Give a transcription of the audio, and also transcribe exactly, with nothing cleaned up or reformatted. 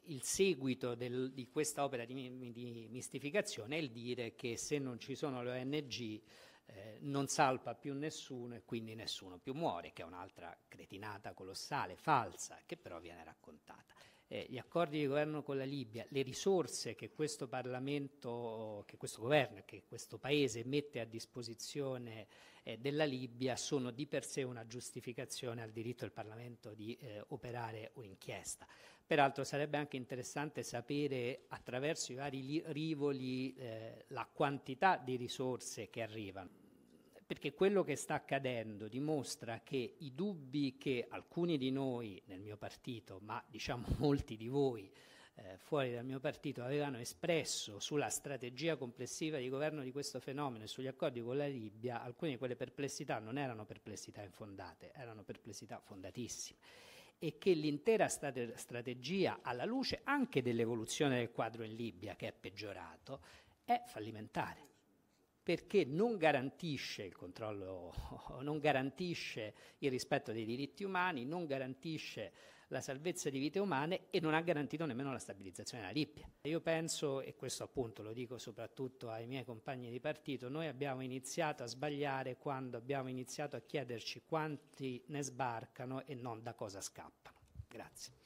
il seguito del, di questa opera di, di mistificazione è il dire che se non ci sono le O N G eh, non salpa più nessuno e quindi nessuno più muore, che è un'altra cretinata colossale, falsa, che però viene raccontata. Eh, gli accordi di governo con la Libia, le risorse che questo Parlamento, che questo governo e che questo Paese mette a disposizione eh, della Libia sono di per sé una giustificazione al diritto del Parlamento di eh, operare un'inchiesta. Peraltro sarebbe anche interessante sapere attraverso i vari rivoli eh, la quantità di risorse che arrivano, perché quello che sta accadendo dimostra che i dubbi che alcuni di noi nel mio partito, ma diciamo molti di voi eh, fuori dal mio partito, avevano espresso sulla strategia complessiva di governo di questo fenomeno e sugli accordi con la Libia, alcune di quelle perplessità non erano perplessità infondate, erano perplessità fondatissime, e che l'intera strate- strategia, alla luce anche dell'evoluzione del quadro in Libia, che è peggiorato, è fallimentare, perché non garantisce il controllo, non garantisce il rispetto dei diritti umani, non garantisce la salvezza di vite umane e non ha garantito nemmeno la stabilizzazione della Libia. Io penso, e questo appunto lo dico soprattutto ai miei compagni di partito, noi abbiamo iniziato a sbagliare quando abbiamo iniziato a chiederci quanti ne sbarcano e non da cosa scappano. Grazie.